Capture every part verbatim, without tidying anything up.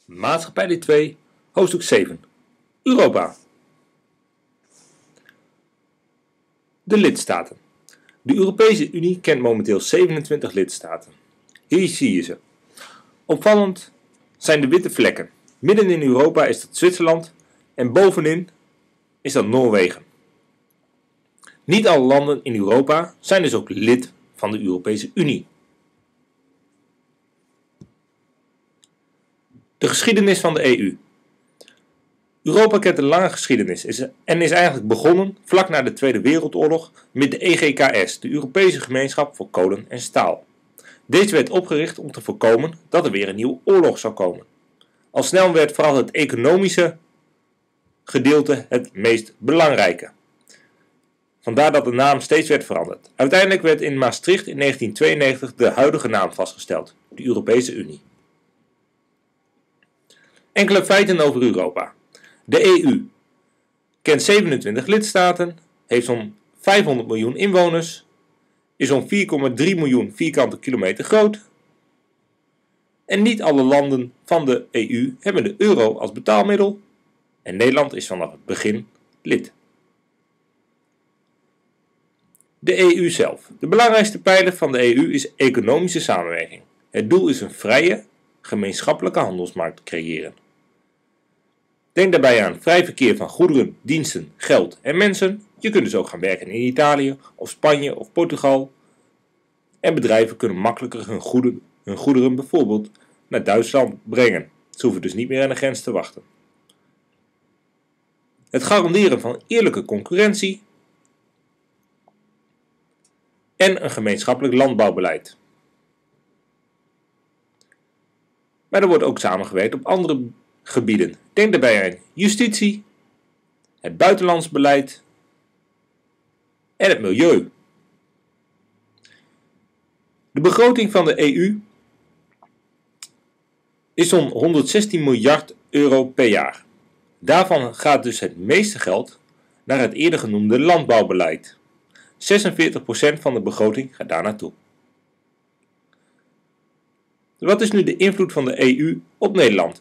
Maatschappij twee, hoofdstuk zeven. Europa. De lidstaten. De Europese Unie kent momenteel zevenentwintig lidstaten. Hier zie je ze. Opvallend zijn de witte vlekken. Midden in Europa is dat Zwitserland en bovenin is dat Noorwegen. Niet alle landen in Europa zijn dus ook lid van de Europese Unie. De geschiedenis van de E U. Europa kent een lange geschiedenis en is eigenlijk begonnen vlak na de Tweede Wereldoorlog met de E G K S, de Europese Gemeenschap voor Kolen en Staal. Deze werd opgericht om te voorkomen dat er weer een nieuwe oorlog zou komen. Al snel werd vooral het economische gedeelte het meest belangrijke. Vandaar dat de naam steeds werd veranderd. Uiteindelijk werd in Maastricht in negentien tweeënnegentig de huidige naam vastgesteld, de Europese Unie. Enkele feiten over Europa. De E U kent zevenentwintig lidstaten, heeft zo'n vijfhonderd miljoen inwoners, is zo'n vier komma drie miljoen vierkante kilometer groot. En niet alle landen van de E U hebben de euro als betaalmiddel en Nederland is vanaf het begin lid. De E U zelf. De belangrijkste pijler van de E U is economische samenwerking. Het doel is een vrije, gemeenschappelijke handelsmarkt creëren. Denk daarbij aan vrij verkeer van goederen, diensten, geld en mensen. Je kunt dus ook gaan werken in Italië of Spanje of Portugal. En bedrijven kunnen makkelijker hun goederen, hun goederen bijvoorbeeld naar Duitsland brengen. Ze hoeven dus niet meer aan de grens te wachten. Het garanderen van eerlijke concurrentie. En een gemeenschappelijk landbouwbeleid. Maar er wordt ook samengewerkt op andere gebieden. Denk daarbij aan justitie, het buitenlands beleid en het milieu. De begroting van de E U is zo'n honderdzestien miljard euro per jaar. Daarvan gaat dus het meeste geld naar het eerder genoemde landbouwbeleid. zesenveertig procent van de begroting gaat daar naartoe. Wat is nu de invloed van de E U op Nederland?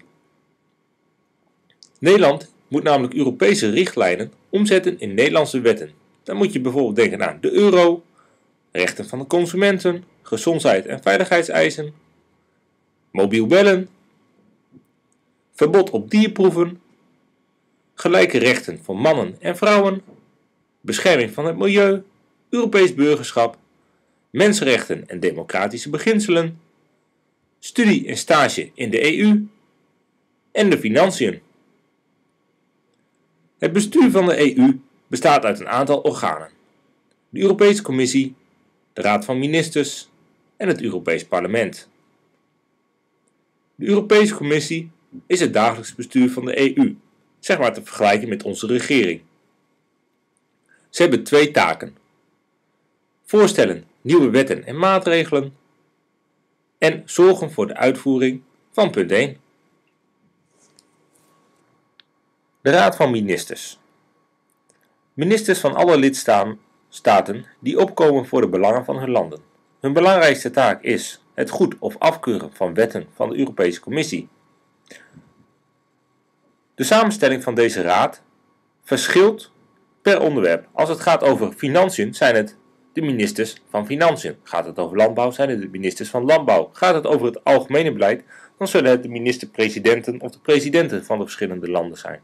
Nederland moet namelijk Europese richtlijnen omzetten in Nederlandse wetten. Dan moet je bijvoorbeeld denken aan de euro, rechten van de consumenten, gezondheid- en veiligheidseisen, mobiel bellen, verbod op dierproeven, gelijke rechten voor mannen en vrouwen, bescherming van het milieu, Europees burgerschap, mensenrechten en democratische beginselen, studie en stage in de E U en de financiën. Het bestuur van de E U bestaat uit een aantal organen. De Europese Commissie, de Raad van Ministers en het Europees Parlement. De Europese Commissie is het dagelijks bestuur van de E U, zeg maar te vergelijken met onze regering. Ze hebben twee taken. Voorstellen nieuwe wetten en maatregelen en zorgen voor de uitvoering van punt één. De Raad van Ministers. Ministers van alle lidstaten die opkomen voor de belangen van hun landen. Hun belangrijkste taak is het goed of afkeuren van wetten van de Europese Commissie. De samenstelling van deze raad verschilt per onderwerp. Als het gaat over financiën zijn het de ministers van Financiën. Gaat het over landbouw zijn het de ministers van Landbouw. Gaat het over het algemene beleid dan zullen het de minister-presidenten of de presidenten van de verschillende landen zijn.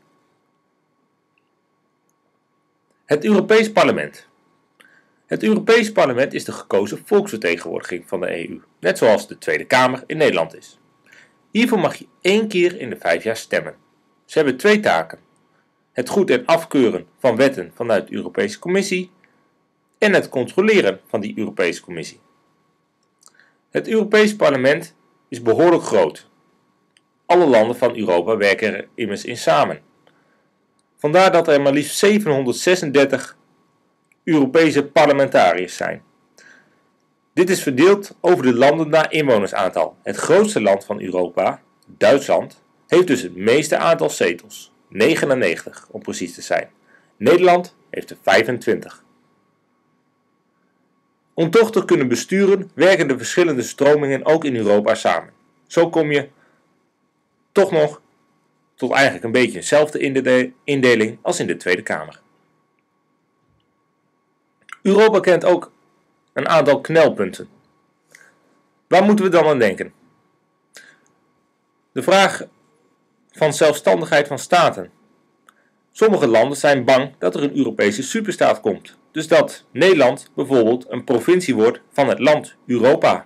Het Europees Parlement. Het Europees Parlement is de gekozen volksvertegenwoordiging van de E U, net zoals de Tweede Kamer in Nederland is. Hiervoor mag je één keer in de vijf jaar stemmen. Ze hebben twee taken. Het goed en afkeuren van wetten vanuit de Europese Commissie en het controleren van die Europese Commissie. Het Europees Parlement is behoorlijk groot. Alle landen van Europa werken er immers in samen. Vandaar dat er maar liefst zevenhonderdzesendertig Europese parlementariërs zijn. Dit is verdeeld over de landen naar inwonersaantal. Het grootste land van Europa, Duitsland, heeft dus het meeste aantal zetels. negenennegentig om precies te zijn. Nederland heeft er vijfentwintig. Om toch te kunnen besturen werken de verschillende stromingen ook in Europa samen. Zo kom je toch nog tot eigenlijk een beetje eenzelfde indeling als in de Tweede Kamer. Europa kent ook een aantal knelpunten. Waar moeten we dan aan denken? De vraag van zelfstandigheid van staten. Sommige landen zijn bang dat er een Europese superstaat komt, dus dat Nederland bijvoorbeeld een provincie wordt van het land Europa.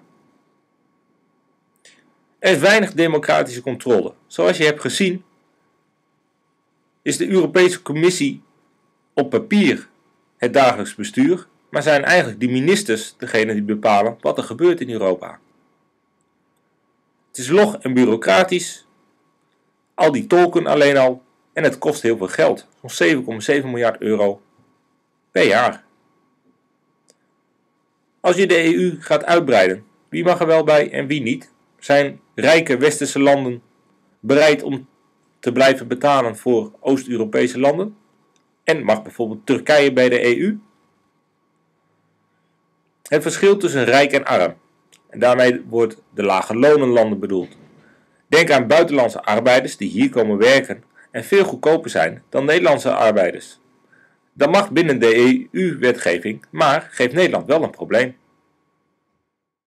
Er is weinig democratische controle. Zoals je hebt gezien is de Europese Commissie op papier het dagelijks bestuur, maar zijn eigenlijk de ministers degene die bepalen wat er gebeurt in Europa. Het is log en bureaucratisch, al die tolken alleen al, en het kost heel veel geld, zo'n zeven komma zeven miljard euro per jaar. Als je de E U gaat uitbreiden, wie mag er wel bij en wie niet? Zijn rijke westerse landen bereid om te blijven betalen voor Oost-Europese landen? En mag bijvoorbeeld Turkije bij de E U? Het verschil tussen rijk en arm, en daarmee wordt de lage lonenlanden bedoeld. Denk aan buitenlandse arbeiders die hier komen werken en veel goedkoper zijn dan Nederlandse arbeiders. Dat mag binnen de E U-wetgeving, maar geeft Nederland wel een probleem.